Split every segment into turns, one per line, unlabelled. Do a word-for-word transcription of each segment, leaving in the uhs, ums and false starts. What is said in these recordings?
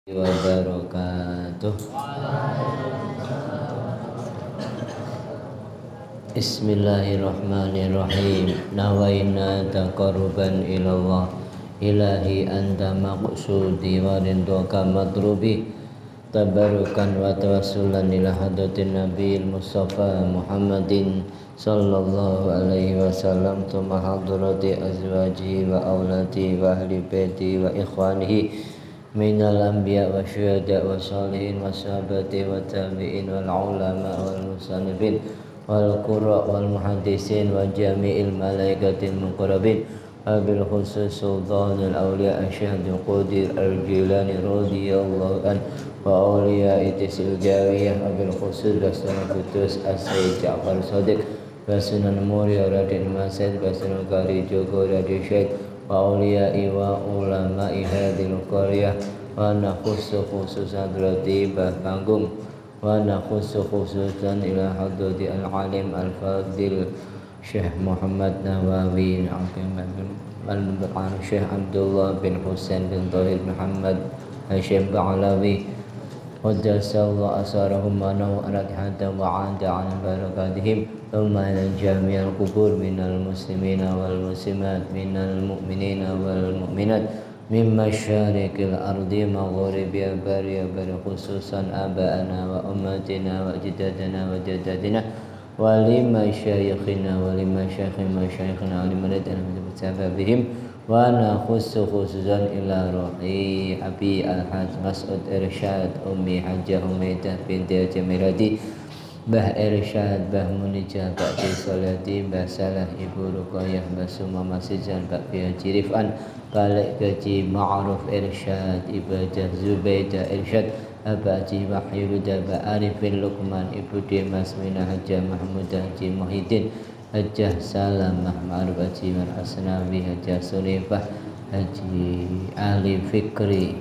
wabarakatuh. Bismillahirrahmanirrahim. Nawaina taqarruban ilallah ilahi anta maqsudi wa ridwaka matrubi tabarukan wa tawassulan ila hadratin nabiyil mustafa Muhammadin sallallahu alaihi wasallam thumma hadrati azwaji wa aulati wa ahli baiti wa ikhwanihi minal anbiya wa syuhada wa salihin wa sahabati wa tabi'in wal ulama wal musannifin wal qurra wal muhaddisin wa jami'il malaikatil muqarrabin wa bil khusus sultanul awliya asyhadu qadir al-jilani radhiyallahu an wa awliya itisil jariyah wa bil khusus rasul putus as-sayyid Ja'far Shadiq wa sunan muria radin masyid wa sunan kari joko radin syed wa awliya'i wa ulama'i hadil qaryah wa nakhussu khususan hadrati bah panggung wa nakhussu khususan ila hadrati al-alim al-fadil Syekh Muhammad Nawawi al Syekh Abdullah bin Husain bin Tahir Muhammad Hashim Ba'alawi Qaddasallahu asarahum wa naw'arat hatta wa'ada an barakatihim thumma ila jami'al qubur minal muslimina wal muslimat minal mu'minina wal mu'minat min masyariqil ardi maghribiha bariya bari khususan aba'ana wa ummatina wa ajdadana wa jaddatina wa lima syayikhina wa lima syayikhin masyayikhina wa lima ladana bitababihim wa nakhussu khususan ila ruhi abi al-haj Mas'ud Irsyad ummi hajjah Humaidah binti Jamirati Bah Irsyad Bah Munijah Bah Bisolati Bah Salah Ibu Ruqayyah Bah Summa Masizan Bah Bihaji Rif'an Balik Gaji Ma'ruf Irsyad Ibadah Zubaidah Irsyad Abah Haji Wahyuda Bah Arifin Luqman Ibu Dimas Minah Hajjah Mahmudah Haji Muhyiddin Hajjah Salamah Ma'ruf Haji Marhasnawi Hajjah Sunifah Haji Ali Fikri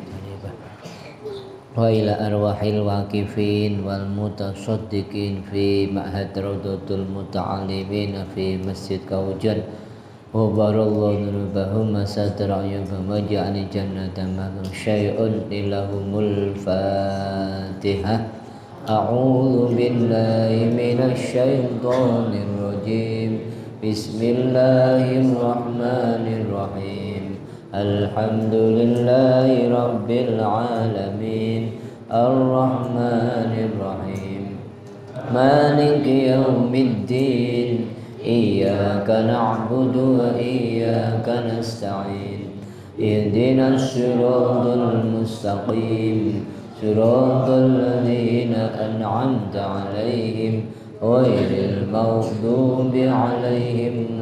wa ila arwahil waqifin wal mutasaddiqin fi ma'had rawdatul muta'allimin fi masjid Kaujan wa barallahu nurubahum masatara ayyubahum wa ja'ani jannatan mahum syai'un ilahumul fatihah. A'udzu billahi minasy syaithanir rajim. Bismillahirrahmanirrahim. Alhamdulillahi rabbil alamin. Ar-Rahmanir-Rahim. Maliki yaumiddin. Iyyaka na'budu wa iyyaka nasta'in. Ihdinas siratal mustaqim. Siratal ladzina an'amta 'alaihim ghairil maghdubi 'alaihim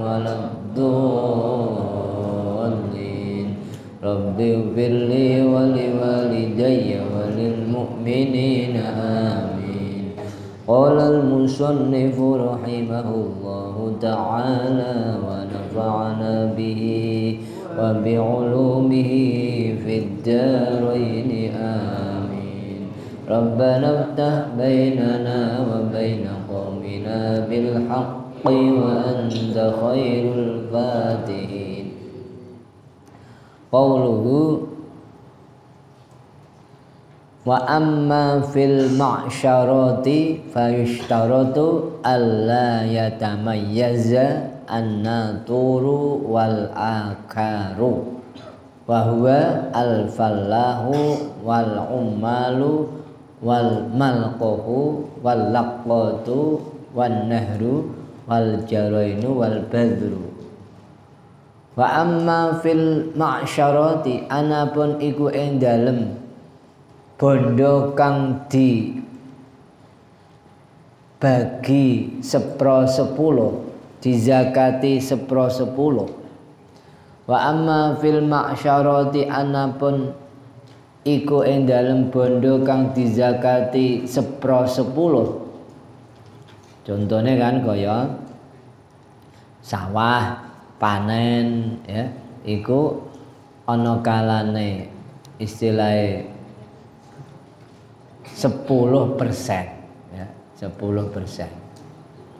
waladdallin. Rabbi ighfirli wa liwalidayya wa lil mu'minina amin. Qala al-musannifu rahimahullahu ta'ala wa nafa'ana bihi wa bi'ulumihi fid dharain amin. Rabbana iftah bainana wa baina qaumina bil haqqi wa anta khairul fatihin. Qauluhu wa amma fil ma'syarati fayushtaratu alla yatamayyaza an-naturu wal akaru wa huwa al-fallahu wal ummalu wal malqahu wal laqatu wan nahru wal jarainu wal badru. Wa amma fil ma'syarati anapun iku ing dalem bondo kang di bagi sepro sepuluh dizakati sepro sepuluh. Wa amma fil ma'syarati anapun iku ing dalem bondo kang dizakati sepro sepuluh. Contohnya kan kaya sawah panen ya, iku ana kalane istilahnya sepuluh persen ya, sepuluh persen.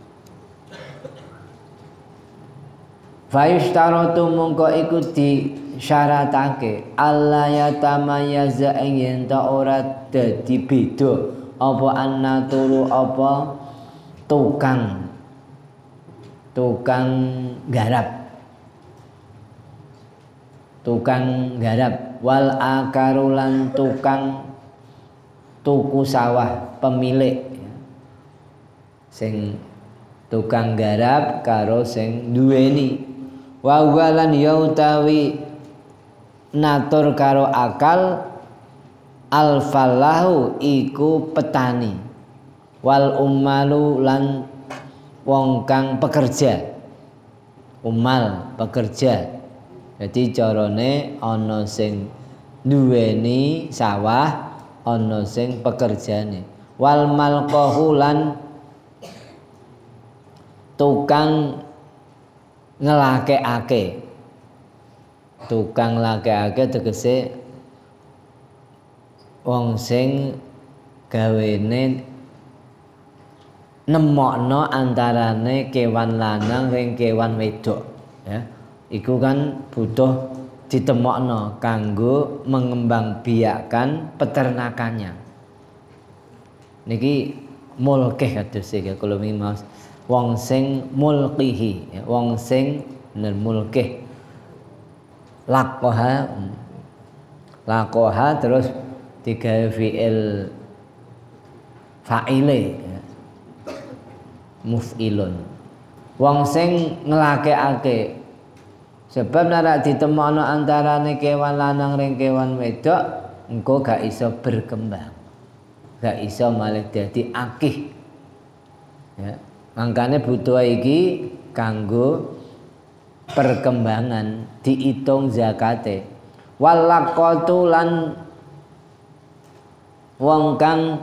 Fayushtaratu mongko iku di syaratake alla yatamayyaza ing yen ta ora dadi beda apa annaturu apa tukang tukang garap tukang garap wal akarulan tukang tuku sawah pemilik sing tukang garap karo sing duweni wa walan ya utawi natur karo akal al falahu iku petani wal ummalu lan wong kang pekerja umal pekerja. Jadi carane ana sing duweni sawah ana sing pekerjane wal malqahu lan tukang ngelakekake tukang lakekake tegese wong sing gawene nemokno antarane kewan lanang ring kewan wedok ya iku kan butuh ditemokno kanggo mengembangbiakkan peternakannya niki mulkih kados iki kula wingi mas wong sing mulkihi wong sing bener mulkih lakoha lakoha terus tiga fi'il fa'ile ya. Muf'ilun wong sing nglakekake sebab nek ditemokno antarane kewan lanang ring kewan wedok engko gak iso berkembang gak iso malih dadi akeh ya mangkane butuh iki kanggo perkembangan diitung zakate walaqatu lan wong kang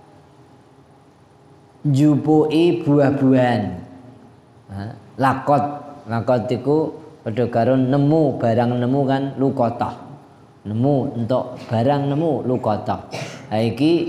jupuki buah-buahan lakot lakot iku padha karo nemu barang nemu kan lukotah nemu untuk barang nemu lukotah ha iki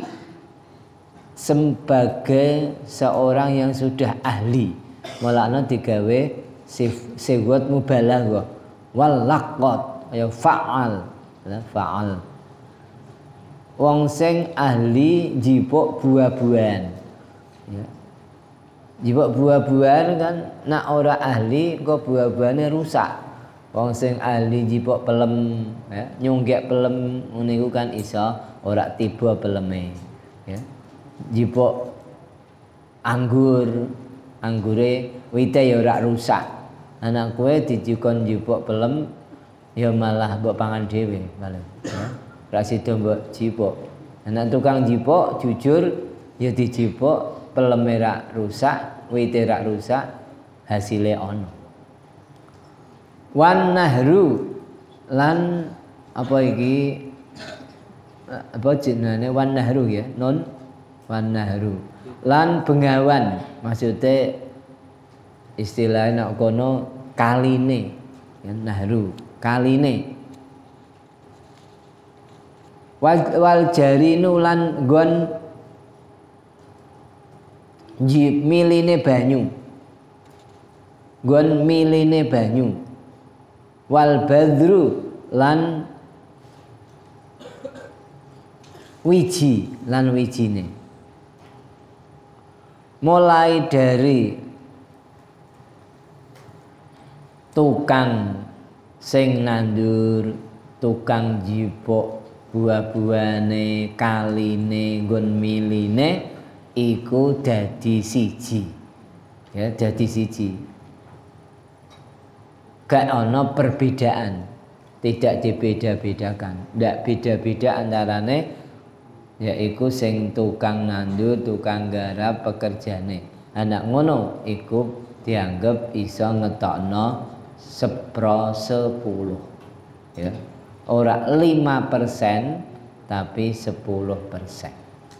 sebagai seorang yang sudah ahli mulakno digawe siwat mubalaghah wal laqat ya fa'al fa'al wong sing ahli jipuk buah-buahan ya jipuk buah-buahan kan nak ora ahli kok buah-buahane rusak wong sing ahli jipuk pelem ya nyunggek pelem niku kan iso ora tiba peleme ya jipuk anggur anggure wite ya ora rusak anak kowe dijikon jipuk pelem ya malah mbok pangan dhewe malah ya ra sida mbok jipuk anak tukang jipuk jujur ya dijipuk peleme ra rusak wite ra rusak hasile ana wan nahru lan apa iki apa jenenge wan nahru ya non wan nahru lan bengawan maksudnya istilahnya nak kono kaline ya nahru kaline wal, wal jarinu lan gon jip miline banyu gon miline banyu wal badru lan wiji lan wijine mulai dari tukang sing nandur tukang jipuk buah-buahane kaline nggon miline iku dadi siji ya dadi siji gak ana perbedaan tidak dibeda-bedakan ndak beda-beda antarane yaiku sing tukang nandur, tukang garap pekerjane. Anak ngono iku dianggap iso ngetokno sepro sepuluh. Ya. Ora lima persen tapi sepuluh persen.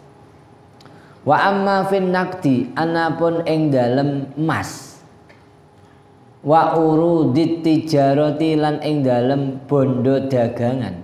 Wa amma fin naqdi anapun ing dalem emas. Wa urudit tijarati lan ing dalem bondo dagangan.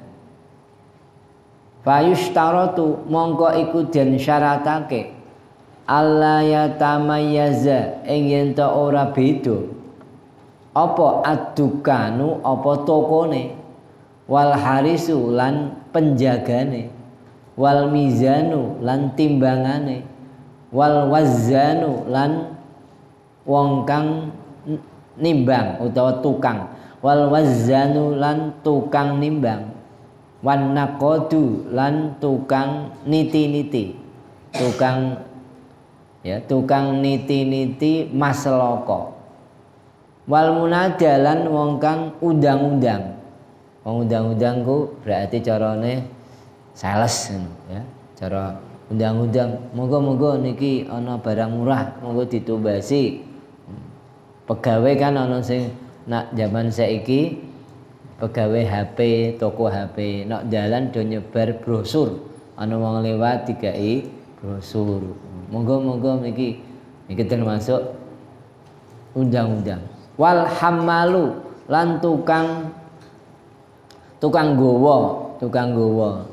Fayushtaratu mongko iku den syaratake alla yatamayyaza ing yen ta ora beda apa adukanu apa tokone wal harisu lan penjagane, wal mizanu lan timbangane, wal wazzanu lan wong kang nimbang utawa tukang, wal wazzanu lan tukang nimbang, wan naqadu lan tukang niti-niti, tukang ya tukang niti-niti maslaka, wal munadalan wong kang undang-undang. Wong undang-undang ku berarti carane sales ya, cara undang-undang, monggo-monggo niki ana barang murah, monggo ditumbasi. Pegawai kan ana sing nak zaman saiki pegawai H P, toko H P, nak dalan do nyebar brosur, ana wong lewat dikai brosur. Monggo-monggo niki niki termasuk undang-undang. Wal hamalu lan tukang tukang gowo, tukang gowo,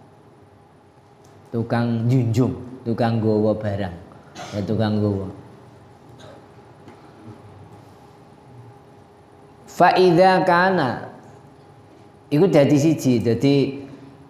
tukang junjung, tukang gowo barang, ya tukang gowo. Fa idza kana iku dadi siji, dadi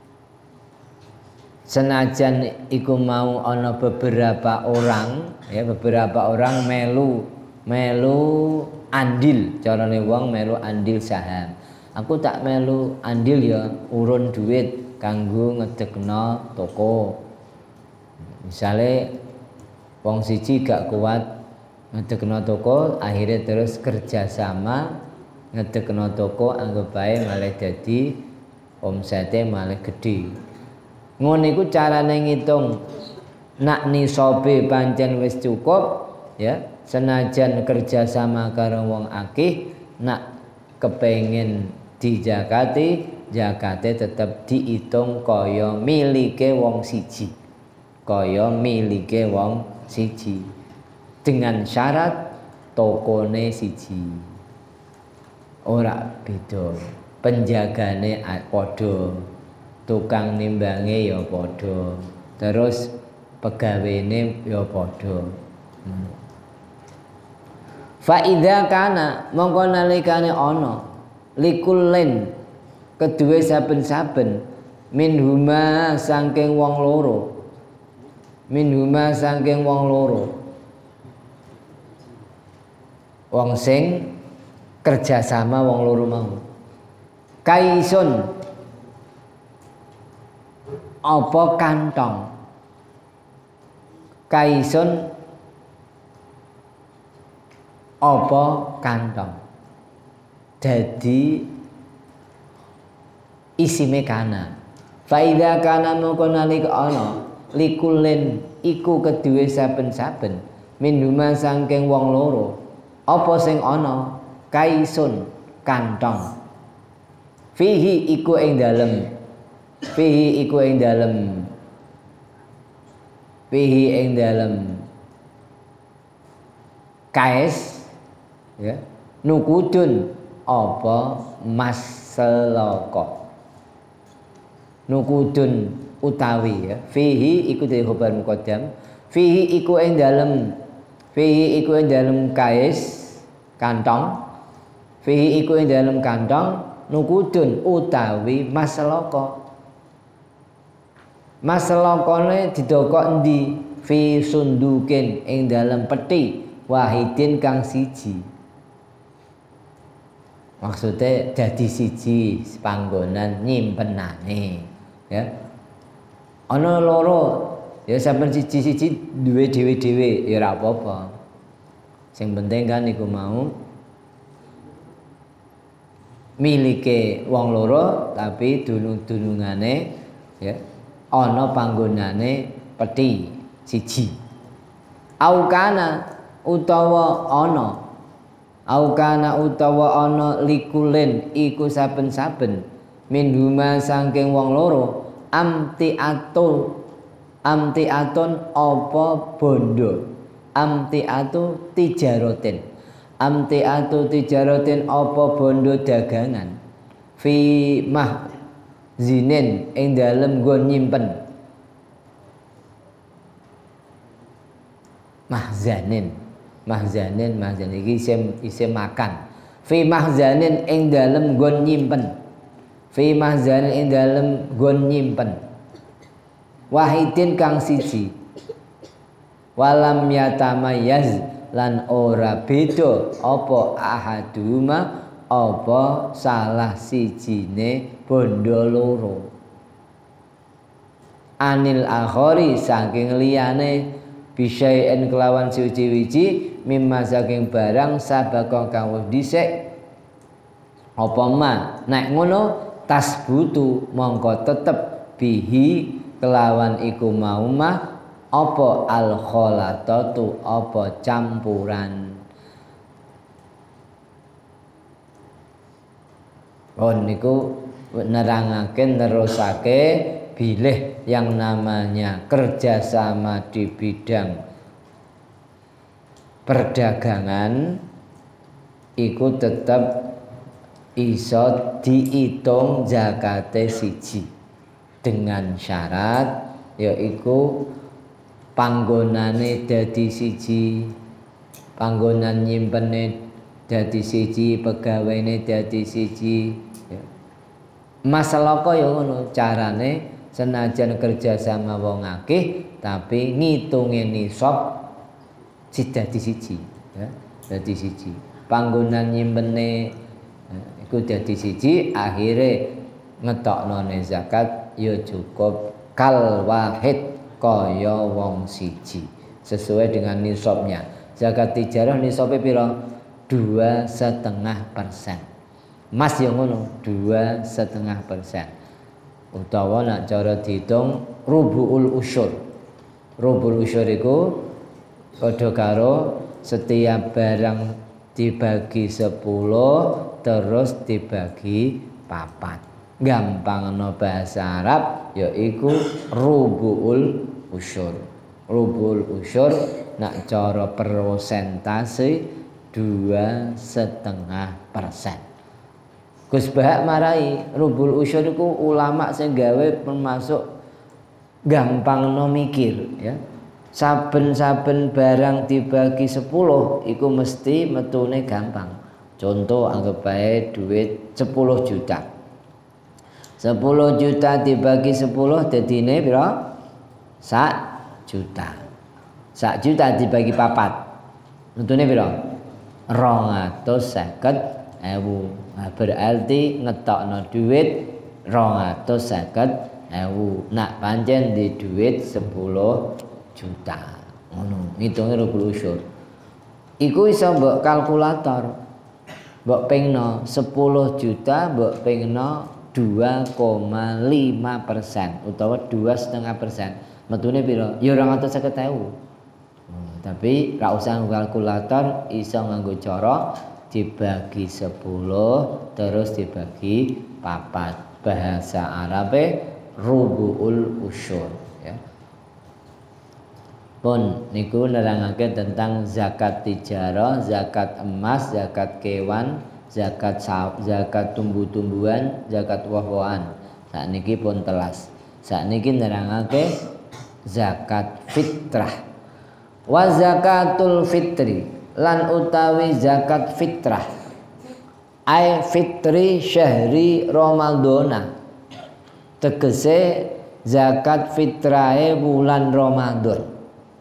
senajan iku mau ana beberapa orang, ya beberapa orang melu melu andil, carane wong melu andil saham. Aku tak melu andil ya urun duit kanggo ngedekno toko. Misale wong siji gak kuat ngedekno toko, akhirnya terus kerjasama ngedekno toko, anggap bae malah dadi omsete malah gede. Ngono iku carane ngitung nak nisabe pancen wis cukup ya, senajan kerjasama karo wong akeh, nak kepengen di zakati, zakate tetap dihitung kaya milike wong siji, kaya milike wong siji, dengan syarat tokone siji, ora beda, penjagane padha, tukang nimbange ya padha, terus pegawene ya padha. hmm. Fa idza kana mongko nalikane ana likullen kedue saben-saben minhuma saking wong loro, minhuma saking wong loro, wong sing kerjasama wong loro mau, kaisun apa kantong, kaisun apa kantong, jadi isime kana. Faida kana moko nalika ana likulen iku kedue saben-saben minhuma saking wong loro, apa sing ana kaisun kantong, fihi iku ing dalem, fihi iku ing dalem, fihi ing dalem kais ya, nukudun apa mas seloko, nukudun utawi ya, fihi iku dari khobar muqaddam, fihi iku ing dalem, fihi iku ing dalem kais kantong, fihi iku ing dalem kantong, nukudun utawi mas seloko. Mas selokone didokok endi? Fi sundukin ing dalem peti wahidin kang siji. Maksudnya jadi siji panggonan nyimpenane ya. Ana loro ya sampeyan siji-siji duwe dhewe-dhewe ya ora apa-apa. Sing penting kan iku mau milike wong loro tapi dunung-dunungane ya ana panggonane peti siji. Aukana utawa ana, aukana utawa ana likulen iku saben-saben minhuma saking wong loro amtiatu, amtiatun apa bondo, amtiatu tijarotin, amtiatu tijarotin apa bondo dagangan, fi mah zinin ing dalem nggon nyimpen, mahzanin, mahzanin, mahzanin iki isim isim makan, fi mahzanin ing dalem nggon nyimpen, fi mahzan ing dalem nggon nyimpen wahidin kang siji walam yatamayyaz lan ora beda apa ahaduma apa salah sijine bondo loro anil akhari saking liyane bisyai'in kelawan suci-wici mimma saking barang sabaka kang wis dhisik apa ma nek ngono tasbutu mongko tetep bihi kelawan iku mau mah apa al kholatatu apa campuran. Oh niku nerangake nerusake bilih yang namanya kerjasama di bidang perdagangan iku tetap iso diitung zakate siji dengan syarat yaiku panggonane dadi siji, panggonan nyimpene dadi siji, pegawene dadi siji. Masalah kaya ngono carane senajan kerja sama wong akeh tapi ngitunge nisab si dadi siji, ya, dadi siji. Panggonan nyimpene iku dadi siji, akhire ngetoknone zakat ya cukup kal wahid kaya wong siji sesuai dengan nisabnya. Zakat tijarah nisabnya piro? Dua setengah persen. Mas yang ngono dua setengah persen. Utawa nak cara dihitung rubuul usyur. Rubuul usyur itu padha karo setiap barang dibagi sepuluh terus dibagi papat. Gampang no bahasa Arab yaiku rubuul usyur. Rubuul usyur nak cara persentase dua setengah persen. Gus Bahak marai rubuul usyur iku ulama sing gawe termasuk gampang no mikir ya. Saben-saben barang dibagi sepuluh iku mesti metune gampang. Contoh anggap bae duit sepuluh juta. sepuluh juta dibagi sepuluh dadine pira? Sak juta. Sak juta dibagi papat. Untune pira? rong atus seket ewu. Nah, berarti ngetokno duit rong atus seket ewu. Nak pancen di duit sepuluh juta. Ngono, ngitunge rubuul usyur. Iku iso mbok kalkulator. Mbok pengno sepuluh juta mbok pengno dua koma lima persen utawa dua setengah persen. Metune piro? Ya rong atus seket ewu. Hmm, tapi ra usah kalkulator, iso nganggo cara dibagi sepuluh terus dibagi papat. Bahasa Arabe rubuul usyur ya. Pun niku nerangake tentang zakat tijarah, zakat emas, zakat kewan, zakat zakat tumbuh-tumbuhan, zakat woh-wohan. Sakniki pun telas. Sakniki nerangake zakat fitrah. Wa zakatul fitri lan utawi zakat fitrah. Ai fitri syahri Ramadhana. Tegese zakat fitrahe bulan Ramadan.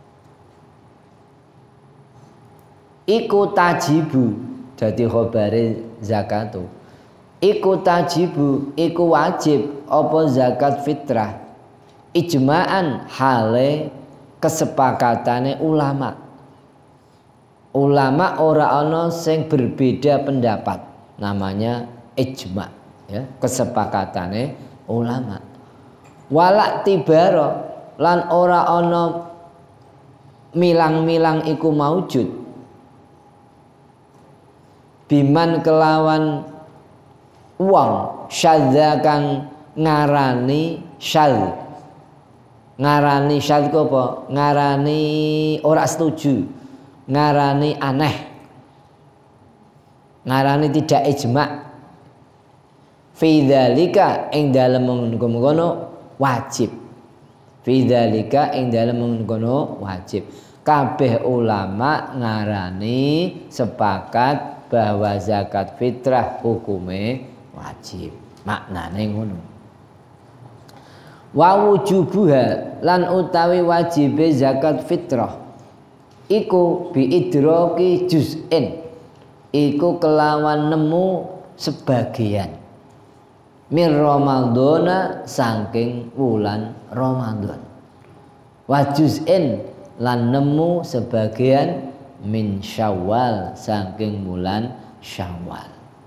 Iku tajibu dadi khabare zakatu. Iku tajibu iku wajib apa zakat fitrah ijma'an hale kesepakatane ulama. Ulama ora ana sing berbeda pendapat, namanya ijma ya, kesepakatane ulama. Walak tibaro lan ora ana milang-milang iku maujud biman kelawan wong syadza kang ngarani syadz. Ngarani syadz apa? Ngarani ora setuju, ngarani aneh, ngarani tidak ijma. Fi dzalika ing dalem mengkono wajib. Fi dzalika ing dalem mengkono wajib. Kabeh ulama ngarani sepakat bahwa zakat fitrah hukume wajib. maknane ngono. Wa wujubuha lan utawi wajibe zakat fitrah iku bi idraki juz'in iku kelawan nemu sebagian mir Ramadhana saking wulan Ramadan. Wa juz'in lan nemu sebagian min Syawal saking wulan Syawal.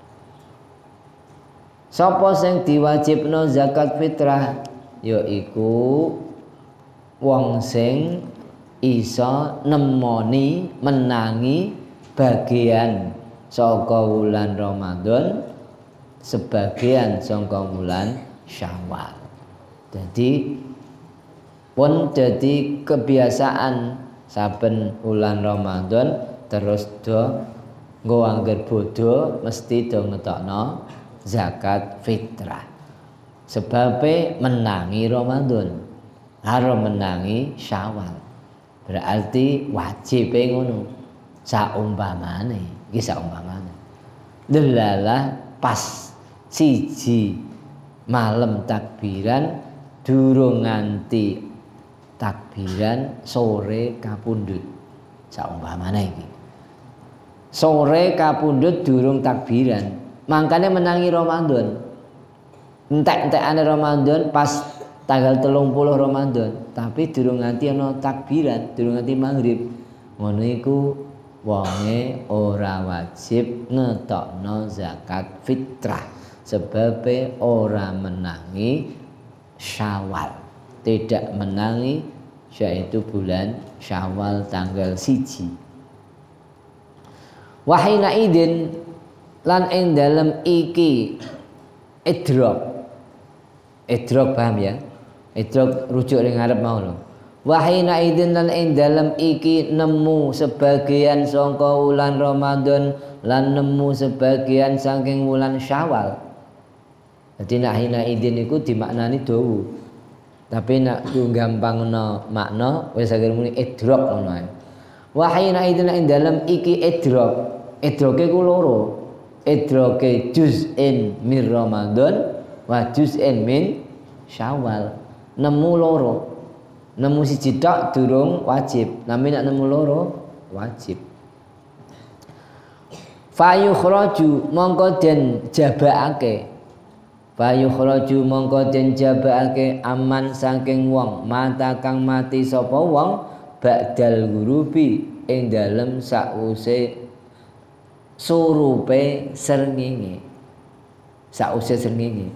Sapa sing diwajibno zakat fitrah yaiku wong sing iso nemoni menangi bagian saka wulan Ramadan sebagian saka wulan Syawal. Jadi pun jadi kebiasaan saben wulan Ramadan terus do nggo angger bodho mesti do ngetokno zakat fitrah. Sebabe menangi Ramadan karo menangi Syawal. Berarti wajib ngono. Saumpamane, iki saumpamane. Delalah pas siji malam takbiran durung nganti takbiran sore kapundhut. Saumpamane iki. Sore kapundhut durung takbiran, mangkane menangi Ramadan. Entek-entekane Ramadan pas tanggal telung puluh Ramadan, tapi durung nganti ana takbiran, durung nganti maghrib. Ngono iku wonge ora wajib ngetokno zakat fitrah sebabe ora menangi Syawal, tidak menangi yaitu bulan Syawal tanggal siji. Wahina idin lan ing dalem iki idrok. Idrok paham ya? Idrok rujuk ning ngarep mau lho. Wahina idin lan ing dalem iki nemu sebagian saka wulan Ramadan lan nemu sebagian saking wulan Syawal. Jadi nak hina idin iku dimaknani dawu. Tapi nak ku gampangno makna wis agar muni idrok ngono ae. Wahina idin ing dalem iki idrok. Idroke ku loro. Idroke juz'in min Ramadan wa juz'in min Syawal. Nemu loro. Nemu siji tok durung wajib, nami nak nemu loro wajib. Fayukhraju mongko den jabakake. Fayukhraju mongko den jabakake aman saking wong mata kang mati sapa wong ba'dal gurubi ing dalem sause surupe srengenge. Sause srengenge.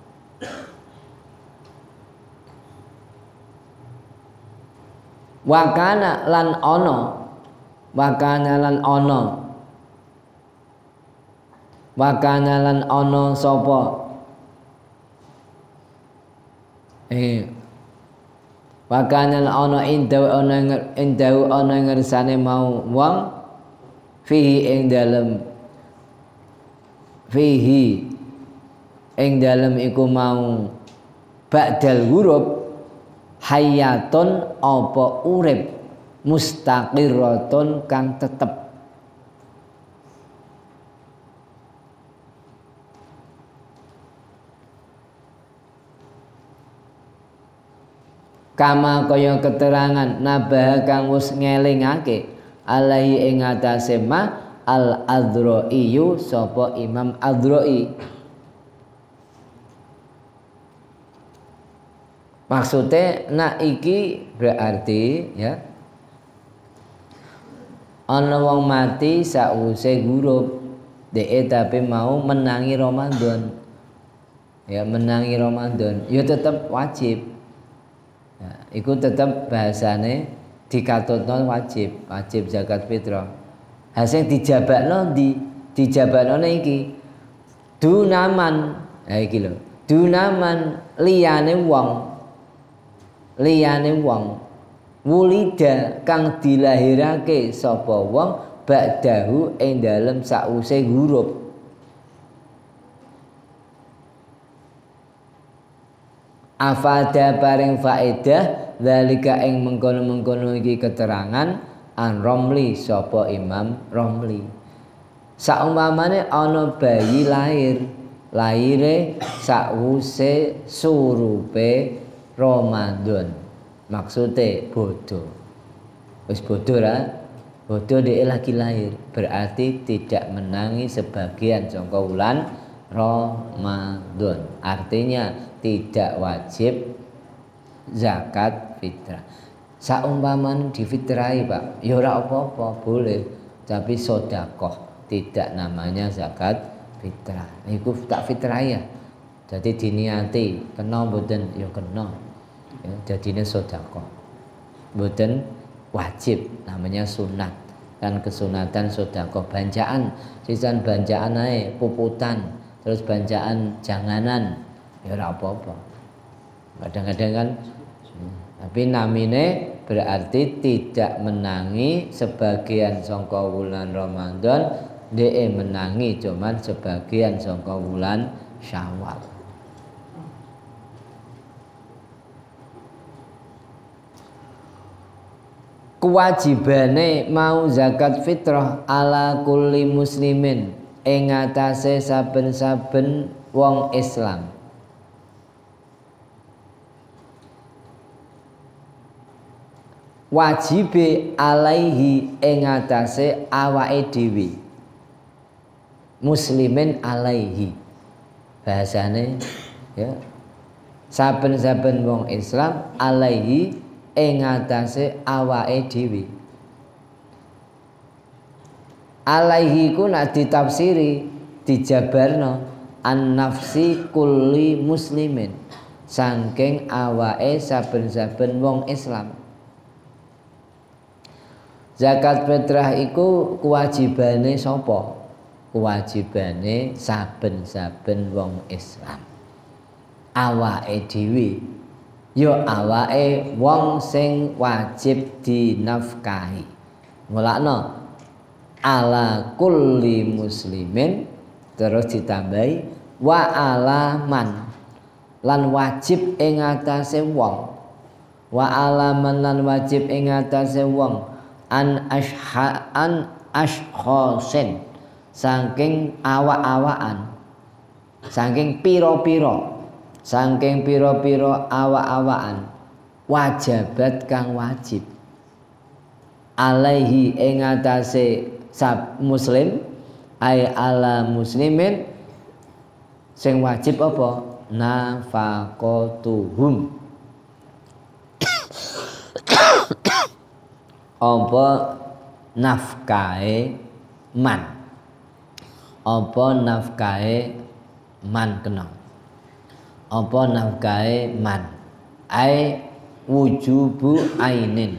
Wakana lan ono, wakana lan ono, wakana lan ono sopo, eh, wakana lan ono indau ono indau ono ngersane mau wong, fihi ing dalem, fihi ing dalem iku mau ba'dal huruf. Hayatun apa urip mustaqirratun kang tetep. Kama kaya keterangan nabah kang wis ngelingake alaihi ing atase ma al adroiyu sapa Imam Adroi. Maksudnya nak iki berarti ya ana wong mati sause gurup dhek tapi mau menangi Ramadan. Ya menangi Ramadan, ya tetap wajib. Ya, iku tetap bahasane dikatutno wajib, wajib zakat fitrah. Hasil dijabakno di dijabakno iki dunaman. Ha iki lho. Dunaman liyane wong liyane wong wulida kang dilahirake sapa wong ba'dahu ing dalem sause huruf. Afada paring faedah zalika ing mengkono-mengkono iki keterangan an Romli sapa Imam Romli. Saumpamane ana bayi lahir laire sakwuse surupe Ramadan. Maksude bodoh. Wis bodoh ra? Bodoh dhek lagi lahir, berarti tidak menangi sebagian saka wulan Ramadan. Artinya tidak wajib zakat fitrah. Saumpaman difitrai, Pak, ya ora apa-apa, boleh, tapi sedekah tidak namanya zakat fitrah. Iku tak fitrah ya. Jadi diniati kena mboten ya kena. Ya, jadine sedekah. Mboten wajib, namanya sunat. Dan kesunatan sedekah banjaan, sisan banjaan ae, puputan, terus banjaan janganan, ya ora apa-apa. Kadang-kadang kan, tapi namine berarti tidak menangi sebagian sangka wulan Ramadan, dhek menangi cuman sebagian sangka wulan Syawal. Kewajibane mau zakat fitrah ala kulli muslimin ing atase saben-saben wong Islam. Wajibe alaihi ing atase awake dhewe. Muslimin alaihi. Bahasane ya. Saben-saben wong Islam alaihi ing atase awake dhewe. Alaihi ku nek ditafsiri dijabarno an nafsi kulli muslimin, saking awake saben-saben wong Islam. Zakat fitrah iku kewajibane sapa? Kewajibane saben-saben wong Islam. Awake dhewe ya awake wong sing wajib dinafkahi. Mulakno ala kulli muslimin terus ditambahi wa alaman lan wajib ing atase wong. Wa alaman lan wajib ing atase wong an ashha an ashkhosen saking awak-awakan, saking piro-piro, saking piro-piro awak-awakan, wajibat kang wajib alaihi ing atase sab muslim ay ala muslimin sing wajib apa? Nafaqatuhum, apa nafkahe man, apa nafkahe man kena, apa nafkahe man ai wujubu ainin,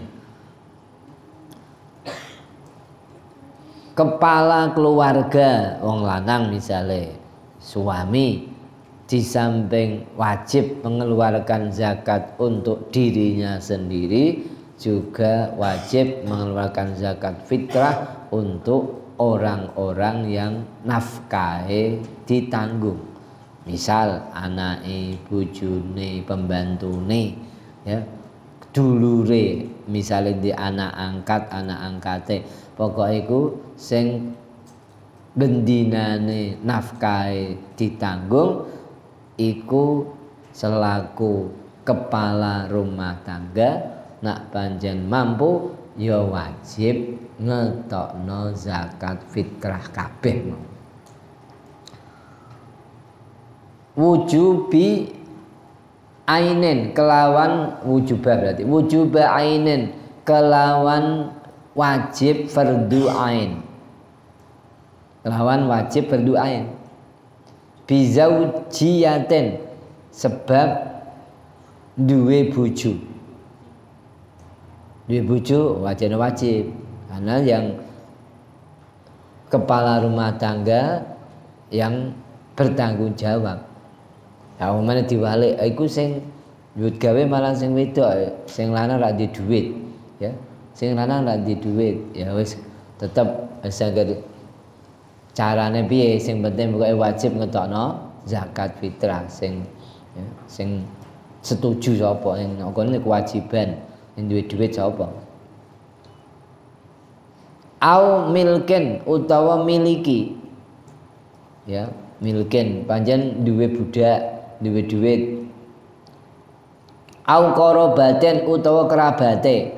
kepala keluarga wong lanang misalnya suami di samping wajib mengeluarkan zakat untuk dirinya sendiri, juga wajib mengeluarkan zakat fitrah untuk orang-orang yang nafkahe ditanggung. Misal anake, bojone, pembantune, ya, dulure, misalnya di anak angkat, anak angkate, pokok iku sing bendinane nafkahe ditanggung iku selaku kepala rumah tangga. Nak panjen mampu ya wajib ngetokno zakat fitrah kabeh. Wujubi ainin kelawan wujuba, berarti wujuba ainin kelawan wajib fardu ain, kelawan wajib fardu ain bizaujiyatin sebab duwe bojo. Duwe bojo wajib wajib karena yang kepala rumah tangga yang bertanggung jawab. Ya umane diwalik iku sing duit gawe malah sing wedok, sing lanang ra di duit, ya. Sing lanang ra di duit, ya wis tetep saged carane piye, sing penting pokoke wajib ngetokno zakat fitrah sing ya, sing setuju sapa sing ngene kewajiban. Yang duit duit siapa? Au milken utawa miliki, ya milkin pancen duwe budak, duwe duit. Au qarabaten utawa kerabate.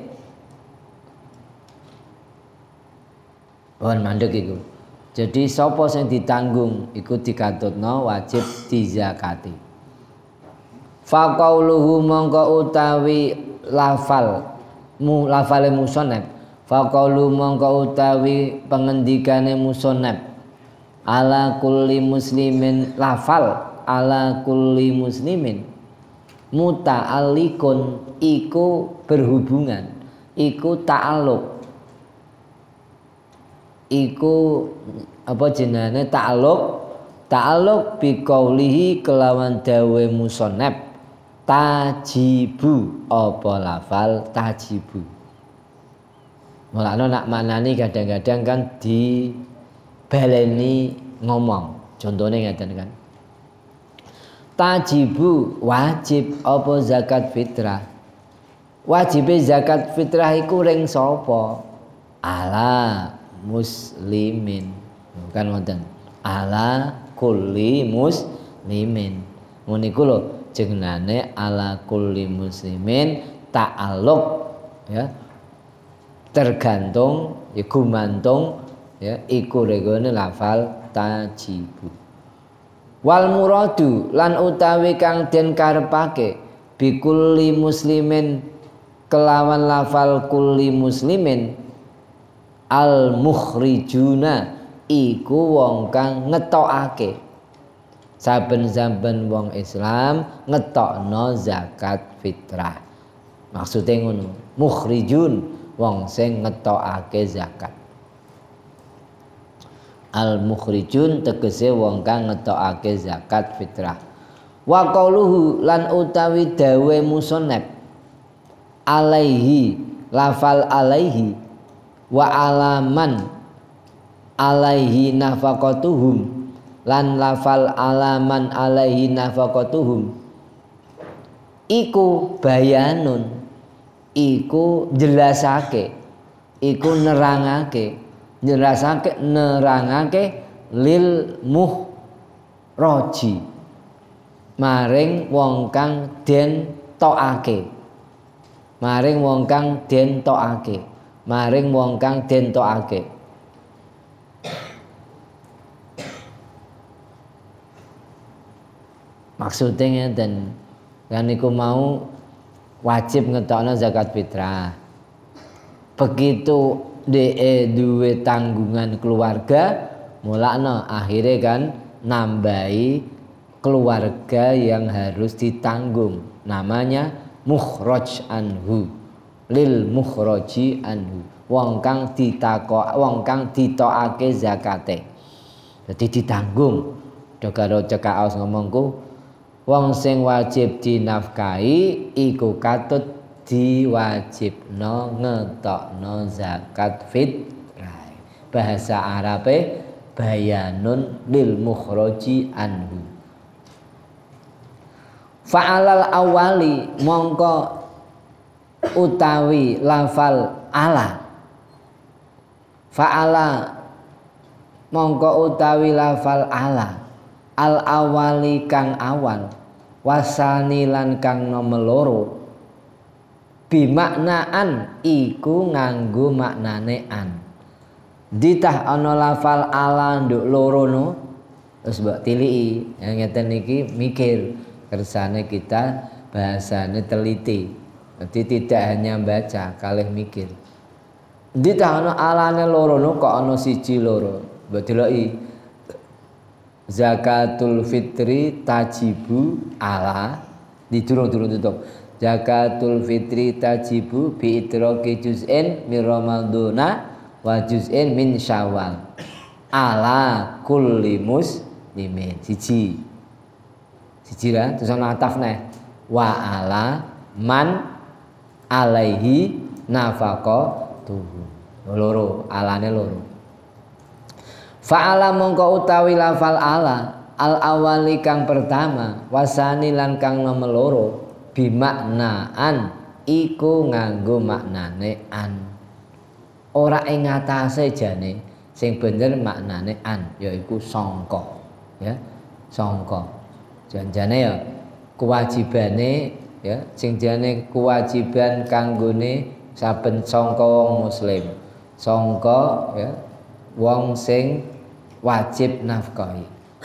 Pun mandek iku. Jadi sapa sing ditanggung iku dikatutno wajib dizakati. Faqauluhu mongko utawi lafal mu lafale musannaf. Faqaulu mongko utawi pengendikane musannaf. Ala kulli muslimin lafal ala kulli muslimin muta'alliqun iku berhubungan, iku ta'alluq, iku apa jenenge ta'alluq, ta'alluq bi qaulihi kelawan dawe musannaf tajibu apa lafal tajibu. Mulane nak maknani kadang-kadang kan di baleni ngomong. Contohnya ngeten kan. Tajibu wajib apa zakat fitrah. Wajib zakat fitrah iku ring sapa? Ala muslimin. Bukan wonten. Ala kulli muslimin. Ngono iku lho jenenge ala kulli muslimin ta'alluq ya. Tergantung ya gumantung ya iku regone lafal tajibu. Wal muradu lan utawi kang den karepake bikulli muslimin kelawan lafal kulli muslimin al mukhrijuna iku wong kang ngetokake saben-saben wong Islam ngetokno zakat fitrah. Maksude ngono, mukhrijun wong sing ngetokake zakat. Al mukhrijun tegese wong kang ngetokake zakat fitrah. Wa qauluhu lan utawi dawe musannaf alaihi lafal alaihi wa alaman alaihi nafaqatuhum lan lafal alaman alaihi nafaqatuhum iku bayanun iku jelasake iku nerangake jelasake nerangake lil muhraji maring wong kang den tokake maring wong kang den tokake maring wong kang den tokake. Maksudnya ngeten kan niku mau wajib ngetokno zakat fitrah. Begitu dhek duwe tanggungan keluarga, mulakno akhirnya kan nambahi keluarga yang harus ditanggung. Namanya mukhraj anhu. Lil mukhraji anhu. Wong kang ditakok, wong kang ditokake zakate. Jadi ditanggung. Dogaro cekaos ngomongku, wong sing wajib dinafkahi iku katut diwajibno ngetokno zakat fitrah. Bahasa Arabe bayanun lil mukhraji anhu. Fa'alal awali mongko utawi lafal ala. Fa'ala mongko utawi lafal ala. Al awali kang awal wasani lan kang nomor loro bimaknaan iku nganggo maknane an. Ditah ana lafal ala nduk loro no terus mbok tiliki yang ngeten iki mikir kersane kita bahasane teliti. Jadi tidak hanya baca kalih mikir. Ditah ana alane loro no kok ana siji loro mbok deloki zakatul fitri tajibu ala di turun-turun tutup. Zakatul fitri tajibu bi itroki juz'in min ramadhana wa juz'in min syawal ala kulli muslimin. Siji siji lah terus ana atafne wa ala man alaihi nafaqatuhu. Loro alane loro. Fa'ala mongko utawi lafal ala al awali kang pertama wasani lan kang nomor loro bimaknaan iku nganggo maknane an. Ora ing ngatasé jane sing bener maknane an yaiku sangka. ya sangka. Janjane ya kewajibane ya sing jane kewajiban kanggone saben sangka wong muslim. Sangka ya wong sing wajib nafkahi.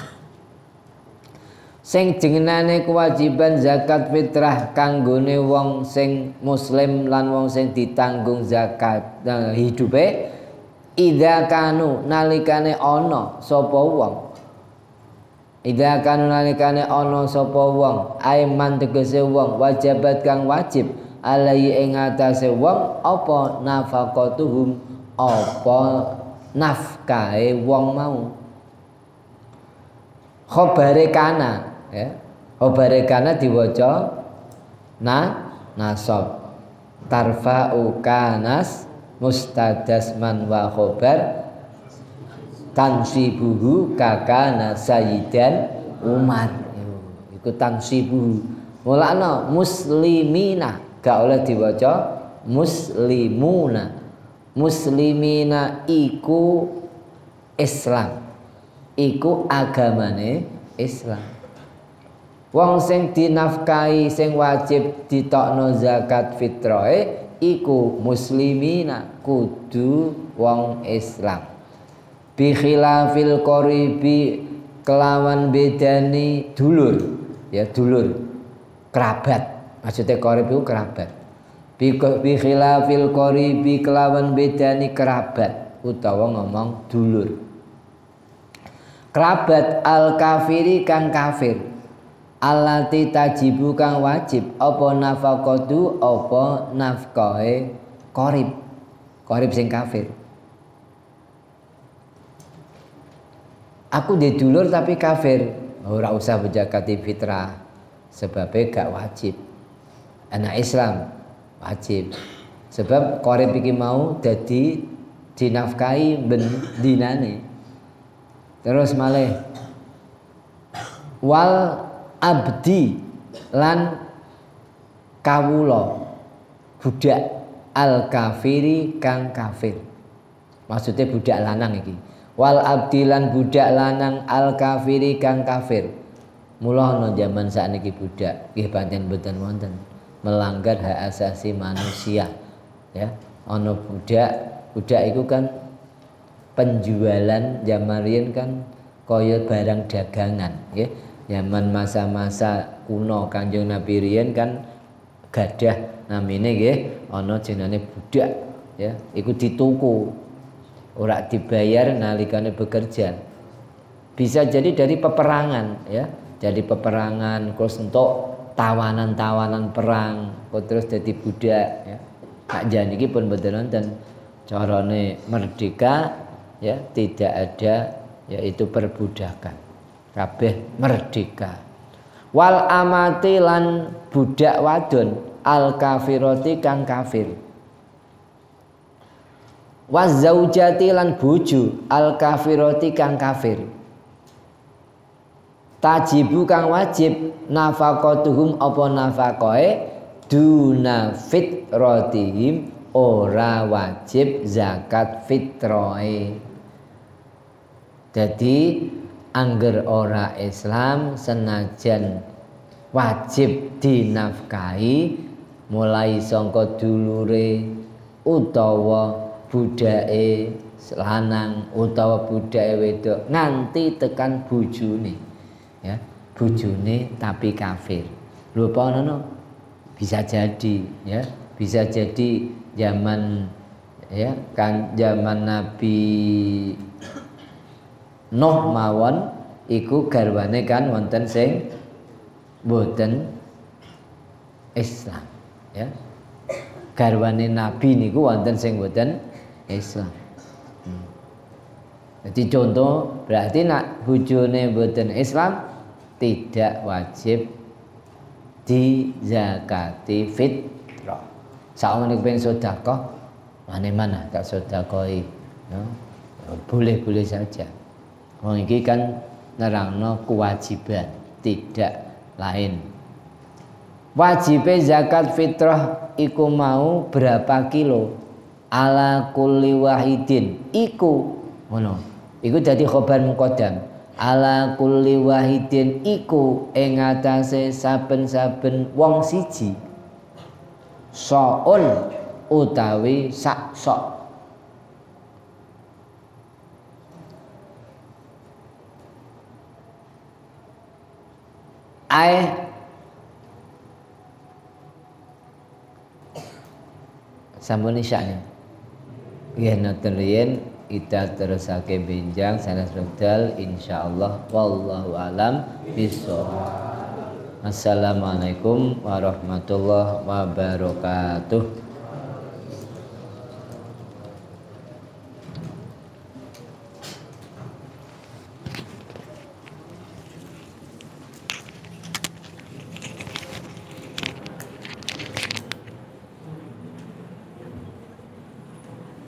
Sing jenengane kewajiban zakat fitrah kanggone wong sing muslim lan wong sing ditanggung zakat nah, hidupe idza kanu nalikane ana sapa wong idza kanu nalikane ana sapa wong aiman tegese wong wajibat kang wajib alai ing atase wong apa nafaqatuhum apa nafkahe wong mau khabare kana ya khabare kana diwaca na nasab tarfa'u kanas mustadasman wa khabar tansibuhu kakana sayyidan umat iku tansibuhu mulana muslimina gak oleh diwaca muslimuna muslimina iku Islam iku agamane Islam. Wong sing dinafkahi sing wajib ditokno zakat fitrahe iku muslimina kudu wong Islam. Bi khilafil qaribi kelawan bedani dulur ya dulur kerabat maksudnya qarib itu kerabat. Bi bi khilafil qaribi kelawan bedani kerabat utawa ngomong dulur. Kerabat al kafiri kang kafir allati tajibu kang wajib apa nafaqatu apa nafkahe qarib qarib sing kafir. Aku di dulur tapi kafir ora usah zakati fitrah sebabnya gak wajib. Anak Islam wajib sebab qarib iki mau dadi dinafkahi ben dinane. Terus malih wal abdi lan kawula budak al kafiri kang kafir maksudnya budak lanang iki wal abdi lan budak lanang al kafiri kang kafir mula ana jaman sakniki budak nggih pancen mboten wonten melanggar hak asasi manusia ya ana budak budak itu kan penjualan zaman riyen kan kaya barang dagangan nggih zaman masa-masa kuno Kanjeng Nabi riyen kan gadah namine nggih ana jenenge budak ya iku dituku ora dibayar nalikane bekerja bisa jadi dari peperangan ya jadi peperangan terus untuk tawanan-tawanan perang terus jadi budak ya tak jan iki pun mboten wonten carane merdeka ya tidak ada yaitu perbudakan kabeh merdeka wal amati lan budak wadon al kafirati kang kafir waz zaujati lan bojo al kafirati kang kafir tajibu kang wajib nafaqatuhum apa nafaqahe duna fitratihim ora wajib zakat fitrahe. Jadi angger ora Islam senajan wajib dinafkahi mulai sangka dulure utawa budake lanang utawa budake wedok nganti tekan bojone ya bojone tapi kafir lho apa ngono bisa jadi ya bisa jadi zaman ya kan zaman Nabi Nuh mawon iku garwane kan wonten sing boten Islam ya garwane Nabi niku wonten sing boten Islam. Hmm. Jadi contoh berarti nak bojone boten Islam tidak wajib di zakati fitrah. Saumene pengen sedekah mana-mana tak sedekahi ya. Boleh-boleh saja. Wong iki kan nerangno kewajiban tidak lain. Wajibe zakat fitrah iku mau berapa kilo ala kulli wahidin iku ngono. Iku dadi khobar muqaddam. ala kulli wahidin iku ing atase saben-saben wong siji soun utawi sak sok ae sampun isyane nggih nonton riyen kita terusake benjang sanes wekdal insyaallah wallahu alam bissawab. Assalamualaikum warahmatullahi wabarakatuh.